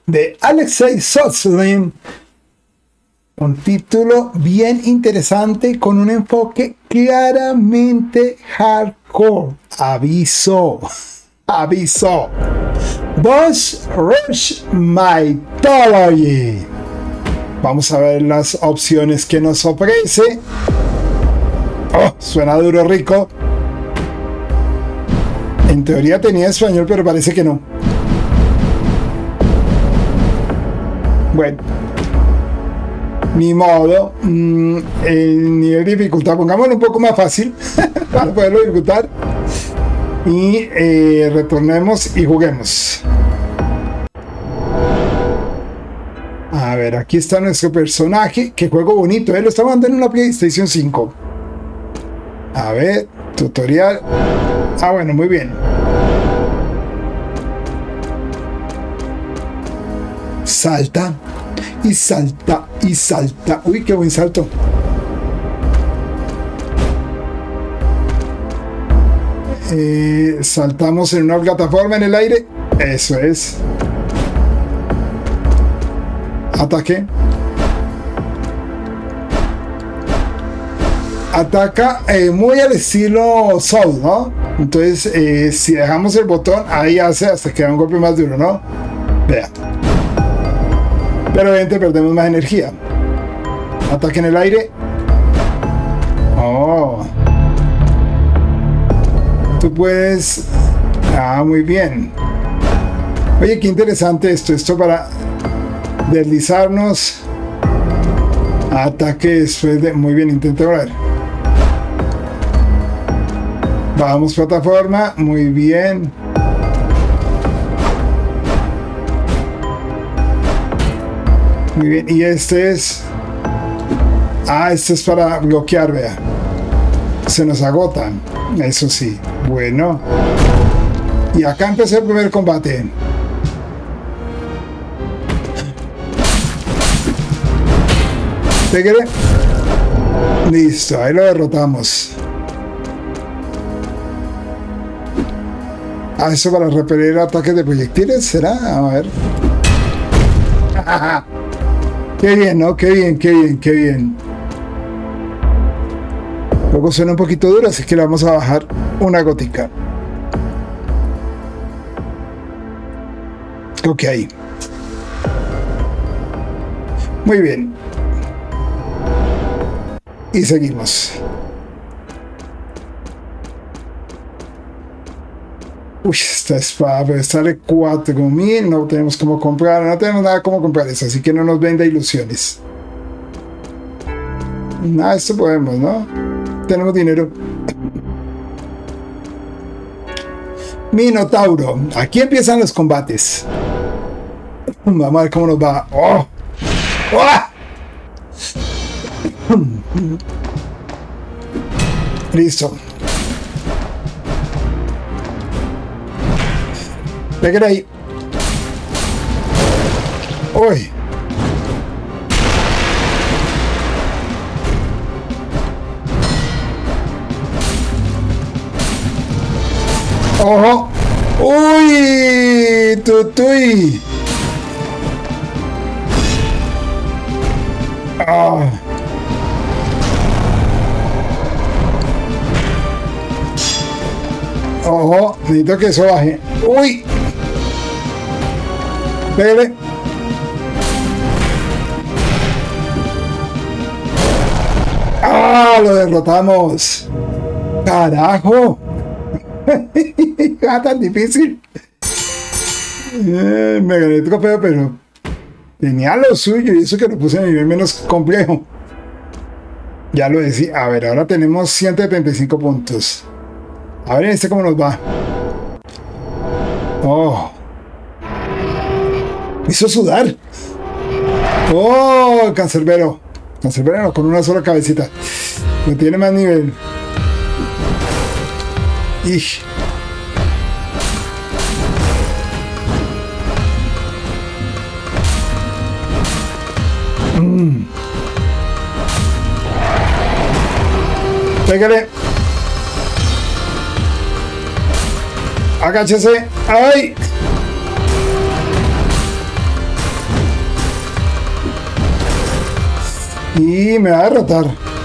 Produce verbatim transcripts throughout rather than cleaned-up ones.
de Alexei Sotslin. Un título bien interesante con un enfoque claramente hardcore. Aviso, aviso. Boss Rush Mythology. Vamos a ver las opciones que nos ofrece. Oh, suena duro, rico. En teoría tenía español, pero parece que no. Bueno, ni modo. Mm, el nivel de dificultad, pongámoslo un poco más fácil para poderlo disfrutar. Y eh, retornemos y juguemos. A ver, aquí está nuestro personaje. Qué juego bonito, ¿eh? Lo estamos dando en una PlayStation cinco. A ver, tutorial. Ah, bueno, muy bien. Salta y salta y salta. Uy, qué buen salto. Eh, saltamos en una plataforma en el aire. Eso es. Ataque. Ataca eh, muy al estilo Soul, ¿no? Entonces, eh, si dejamos el botón, ahí hace hasta que da un golpe más duro, ¿no? Vea. Pero obviamente perdemos más energía. Ataque en el aire. Oh. Tú puedes... Ah, muy bien. Oye, qué interesante esto. Esto para deslizarnos. Ataque después de... Muy bien, intenta volar. Vamos, plataforma. Muy bien. Muy bien. Y este es... Ah, este es para bloquear, vea. Se nos agotan. Eso sí. Bueno. Y acá empecé el primer combate. Pégale. Listo, ahí lo derrotamos. Ah, eso para repeler ataques de proyectiles, ¿será? A ver. Qué bien, ¿no? Qué bien, qué bien, qué bien. Luego suena un poquito duro, así que le vamos a bajar una gotica. Ok. Muy bien. Y seguimos. Uy, esta espada puede estar cuatro mil. No tenemos cómo comprar. No tenemos nada como comprar eso. Así que no nos venda ilusiones. Nada, esto podemos, ¿no? Tenemos dinero. Minotauro. Aquí empiezan los combates. Vamos a ver cómo nos va. ¡Oh! ¡Oh! Listo. Pégale ahí. Uy. Ojo. Uy. Tutuy. Ah. Ojo, necesito que eso baje. Uy. Pégale. ¡Ah! Lo derrotamos. ¡Carajo! ¡Ah, tan difícil! Eh, me gané el trofeo, pero tenía lo suyo y eso que lo puse a nivel menos complejo. Ya lo decía. A ver, ahora tenemos ciento setenta y cinco puntos. A ver, este cómo nos va. Oh. Me hizo sudar. Oh, cancerbero. Cancerbero con una sola cabecita. No tiene más nivel. Ish. Mm. Pégale. Agáchese. ¡Ay! Y me va a derrotar.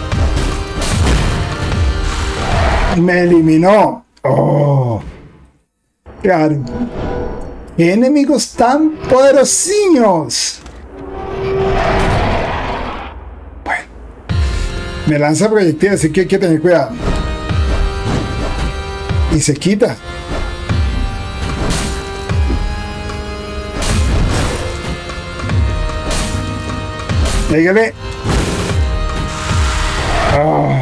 Me eliminó. Oh. Claro. ¿Qué enemigos tan poderosillos? Bueno. Me lanza proyectiles, así que hay que tener cuidado. Y se quita. Pégale. Oh.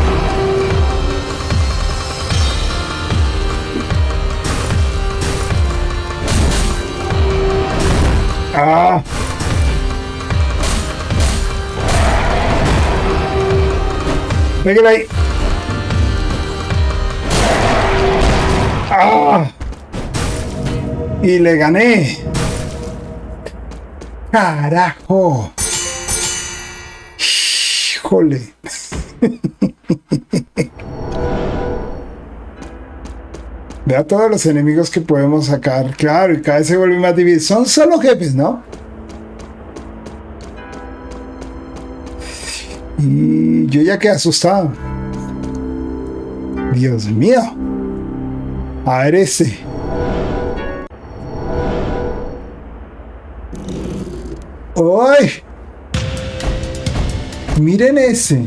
Ah. Pégale ahí. Ah. Y le gané. Carajo. Híjole. Vea todos los enemigos que podemos sacar. Claro, y cada vez se vuelve más difícil. Son solo jefes, ¿no? Y yo ya quedé asustado. Dios mío. A ver este. ¡Ay! Miren ese.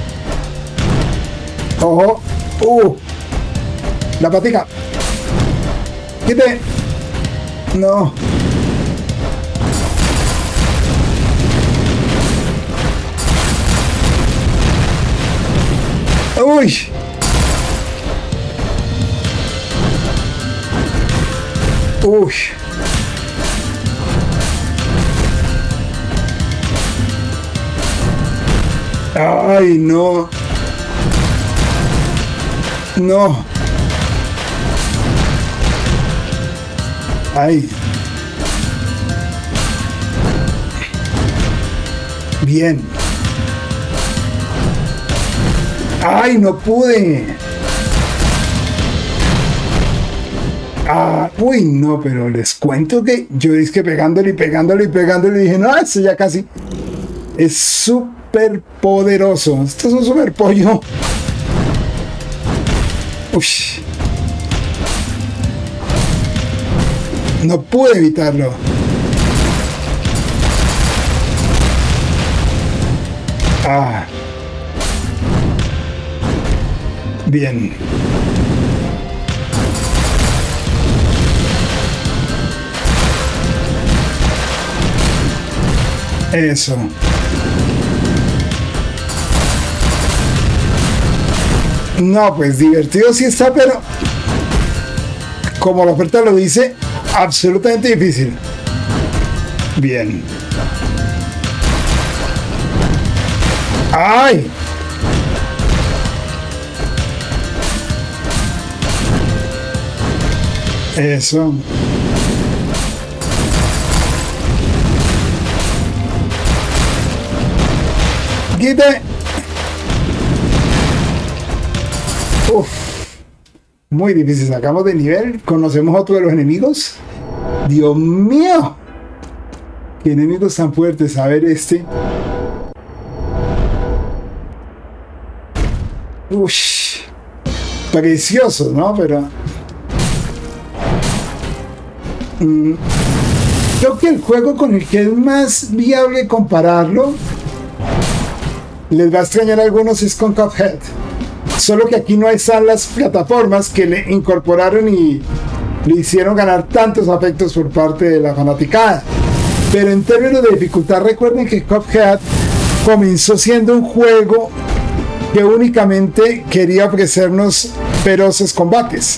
Ojo. Uh. La patica. Quite. No. Uy. Uy. Ay, no. No. Ay. Bien. Ay, no pude. Ah, uy, no, pero les cuento que yo dije pegándole y pegándole y pegándole y dije, no, eso ya casi es súper poderoso. Esto es un super pollo. Uy. No pude evitarlo. Ah. Bien. Eso. No, pues divertido sí está, pero como la oferta lo dice, absolutamente difícil. Bien. ¡Ay! Eso. Quite. Uf. Muy difícil. Sacamos de nivel. Conocemos otro de los enemigos. Dios mío. Qué enemigos tan fuertes. A ver este. Uff. Precioso, ¿no? Pero... Mm, creo que el juego con el que es más viable compararlo, les va a extrañar a algunos, es con Cuphead. Solo que aquí no están las plataformas que le incorporaron y le hicieron ganar tantos afectos por parte de la fanaticada. Pero en términos de dificultad, recuerden que Cuphead comenzó siendo un juego que únicamente quería ofrecernos feroces combates.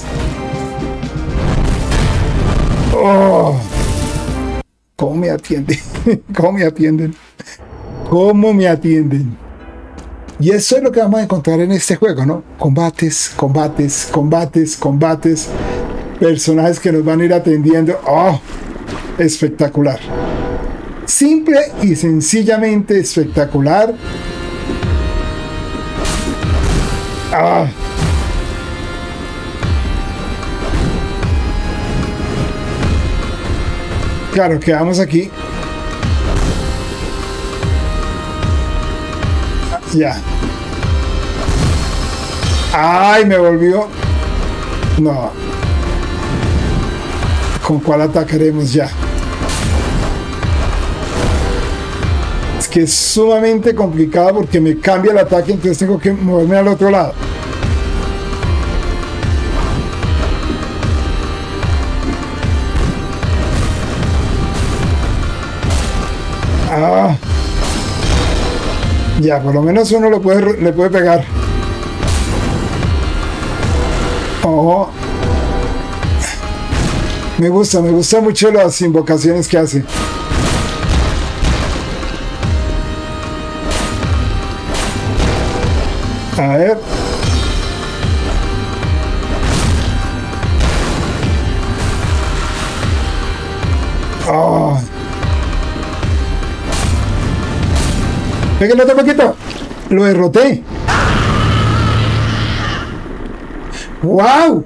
Oh, ¿cómo me atienden? ¿Cómo me atienden? ¿Cómo me atienden? Y eso es lo que vamos a encontrar en este juego, ¿no? Combates, combates, combates, combates. Personajes que nos van a ir atendiendo. ¡Oh! Espectacular. Simple y sencillamente espectacular. ¡Ah! Claro, quedamos aquí. Ya. Ay, me volvió. No. ¿Con cuál atacaremos ya? Es que es sumamente complicado porque me cambia el ataque, entonces tengo que moverme al otro lado. Ah. Ya, por lo menos uno lo puede, le puede pegar. Oh. Me gusta, me gusta mucho las invocaciones que hace. A ver. Oh. Pégale otro poquito. Lo derroté. ¡Wow!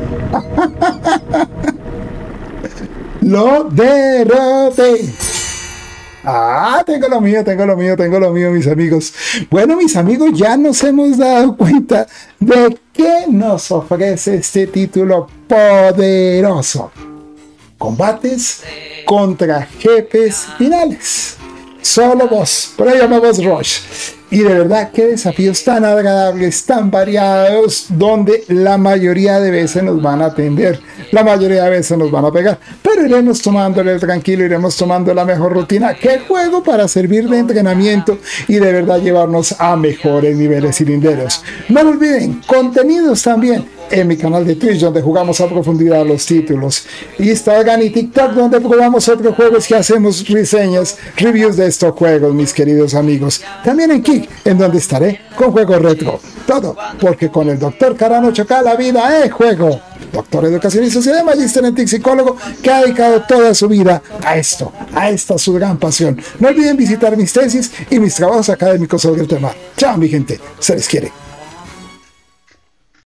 Lo derroté. Ah, tengo lo mío, tengo lo mío, tengo lo mío, mis amigos. Bueno, mis amigos, ya nos hemos dado cuenta de qué nos ofrece este título poderoso. Combates contra jefes finales. Solo boss, pero llamamos Rush. Y de verdad, qué desafíos tan agradables, tan variados, donde la mayoría de veces nos van a atender, la mayoría de veces nos van a pegar, pero iremos tomándole tranquilo, iremos tomando la mejor rutina que el juego para servir de entrenamiento y de verdad llevarnos a mejores niveles cilinderos. No lo olviden, contenidos también en mi canal de Twitch, donde jugamos a profundidad los títulos, Instagram y TikTok, donde probamos otros juegos que hacemos reseñas, reviews de estos juegos, mis queridos amigos. También en Kick, en donde estaré con juegos retro. Todo porque con el doctor Carano Choca la vida es juego. Doctor de Educación y Sociedad, magíster en T I C, psicólogo, que ha dedicado toda su vida a esto, a esta su gran pasión. No olviden visitar mis tesis y mis trabajos académicos sobre el tema. Chao, mi gente, se les quiere.